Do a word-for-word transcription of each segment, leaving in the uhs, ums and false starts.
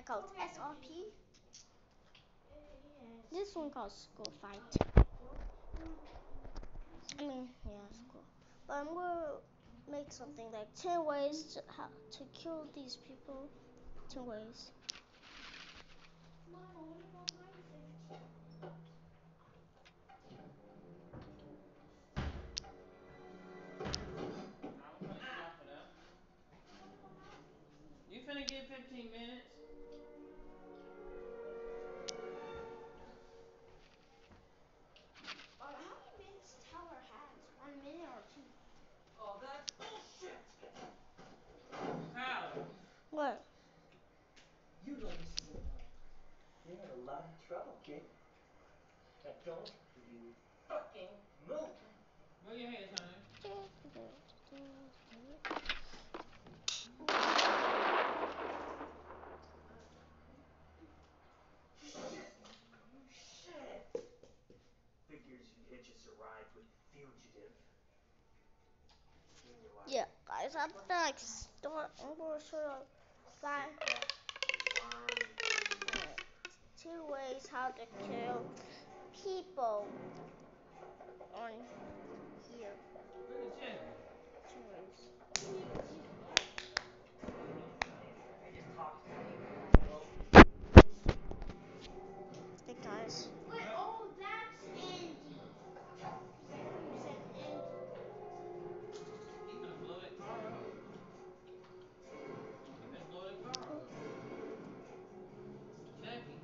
called S R P. This one called School Fight. I mean, yeah, school. But I'm gonna make something like ten ways to how to kill these people. Ten ways. You finna get fifteen minutes? Uh, how many minutes Tyler has? One minute or two? Oh, that's bullshit! Tyler! What? You know this isn't right. You're in a lot of trouble, kid. Now don't you fucking move! Where your head, Tony? Shit! Figures you had just arrived with fugitive. Yeah, guys, I'm gonna like start. I'm gonna show you five, two ways how to kill people on here. Where's the check? Two ways. I just talked to you. Hey guys. Wait, oh, that's Andy. You said Andy. He finna blow that car up. He finna blow that car up. Jackie.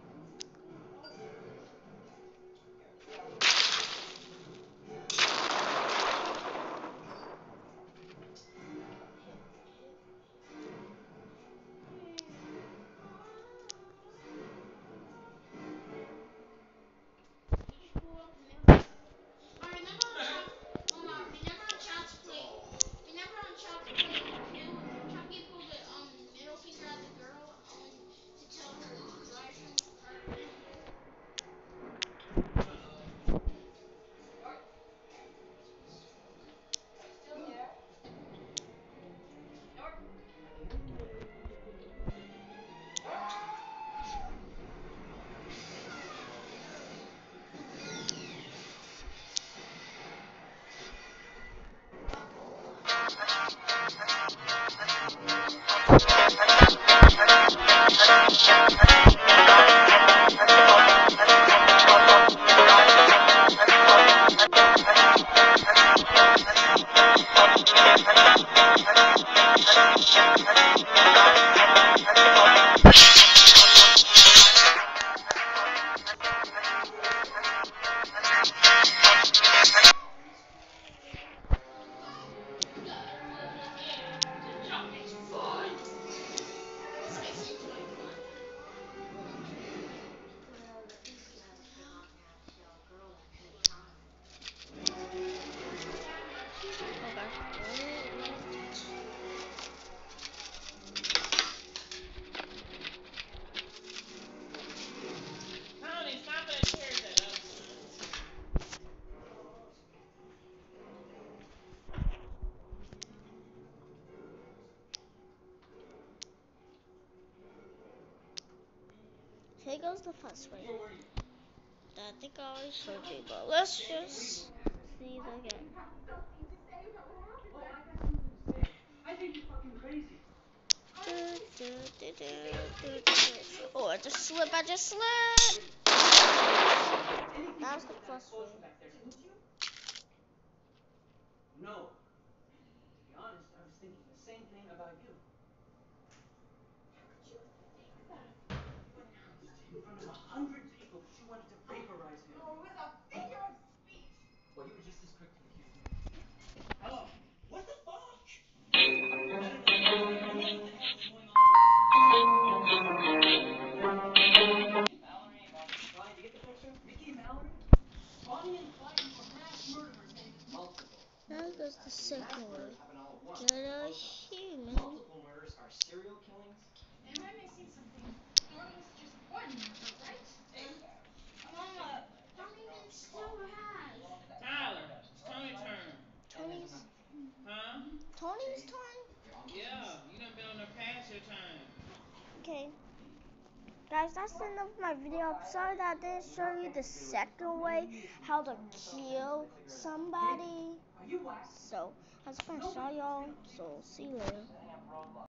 Tony, stop that chair that up, son. Here goes the first way. I think I already showed you, but let's just see it again. I think you're fucking crazy. Do, do, do, do, do, do. Oh, I just slipped, I just slipped. That was the first way. No. To be honest, I was thinking the same thing about you. How could you think that? You announced in front of a hundred people that you wanted to vaporize him. Oh, with a figure of speech. Well, you were just as quick to accuse me. Hello. What the fuck? I don't know. What the hell is going on? Mallory, Bonnie and Clyde. Did you get the picture? Mickey and Mallory? Bonnie and Clyde were mass murderers, David. Multiple. Now goes the second way. Happen all at once. Get a human. Multiple murders are serial killings. Am I missing something? Thorn was just one murder, right? Mama, Tommy still has. Tyler, it's Tony's turn. Tony's, Huh? Tony's turn? Yeah, you done been on there past your time. Okay. Guys, that's the end of my video. I'm sorry that I didn't show you the second way, how to kill somebody. So, I was gonna show y'all. So, see you later.